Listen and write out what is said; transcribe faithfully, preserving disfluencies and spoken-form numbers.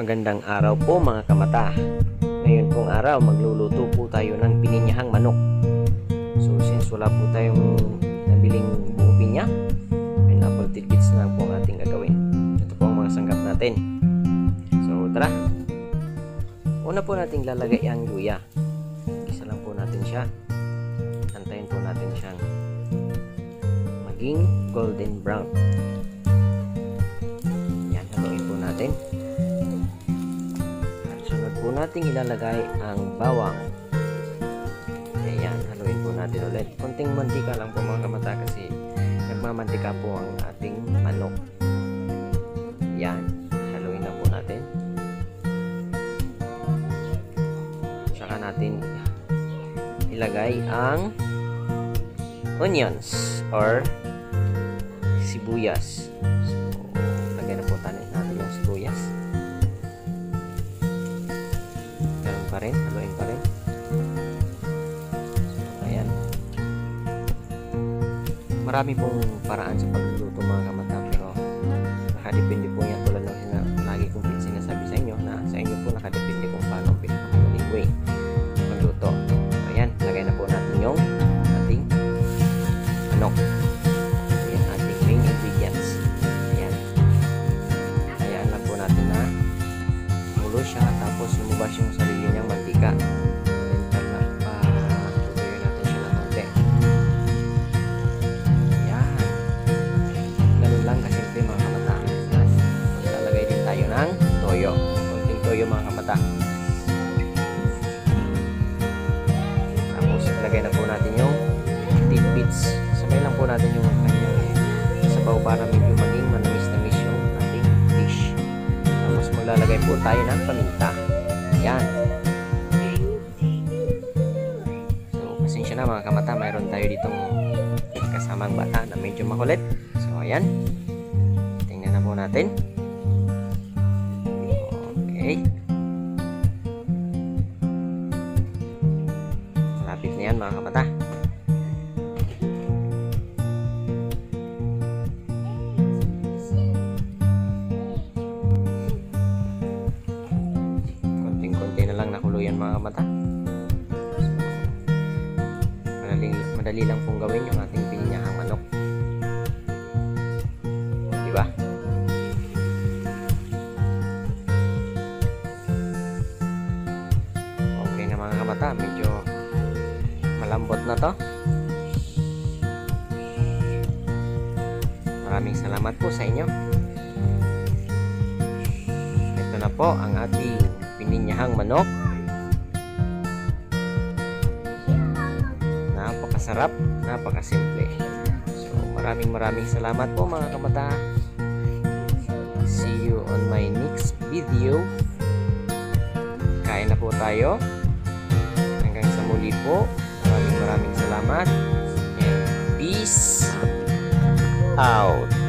Magandang araw po mga kamata. Ngayon pong araw magluluto po tayo ng pininyahang manok. So since wala po tayong nabiling buong pinya, pineapple tidbits na lang po ang ating gagawin. Ito po ang mga sanggap natin. So tara. Una po nating lalagay ang luya. Isa lang po natin siya. Antayin po natin siyang maging golden brown. Yan, haluin po natin. Po nating ilalagay ang bawang. Ayan, haluin po natin ulit. Konting mantika lang po mga kamata kasi nagmamantika po ang ating manok. Ayan, haluin na po natin. Saka natin ilagay ang onions or sibuyas. So, lagay na po natin yung sibuyas. Pa rin, haluin pa rin. So, ayan. Marami pong paraan sa pagluluto mga kamata, pero nakadepende po yan tulad ng sina, lagi kong sinasabi sa inyo na sa inyo po nakadepende kung paano pinakamaling way magluto. So, ayan, lagay na po natin yung ating manok. Ayan, ating main ingredients. Ayan. Ayan lang po natin na mulo siya, tapos lumabas yung sarili niyang mantika. Then patutuyo natin siya ng konti. Yan. Ganun lang kasimple mga kamata. Lalagay din tayo ng toyo. Konting toyo mga kamata. Tapos ilagay na po natin yung tidbits. Sabay lang po natin yung kanyang sabaw para medyo maging manamis-namis yung ating fish. Tapos maglalagay po tayo ng paminta. Yan. So, pasensya na mga kamata, mayroon tayo ditong kasamang bata na medyo makulit. So, ayan. Tingnan na po natin. Okay. Malapit na yan mga kamata. Mga kamata. So, madali, madali lang pong gawin yung ating pininyahang manok. Diba? Okay na mga kamata. Medyo malambot na to. Maraming salamat po sa inyo. Ito na po ang ating pininyahang manok. Napakasarap, napakasimple. So, maraming maraming salamat po mga kamata. See you on my next video. Kain na po tayo. Hanggang sa muli po. Maraming maraming salamat. And peace out.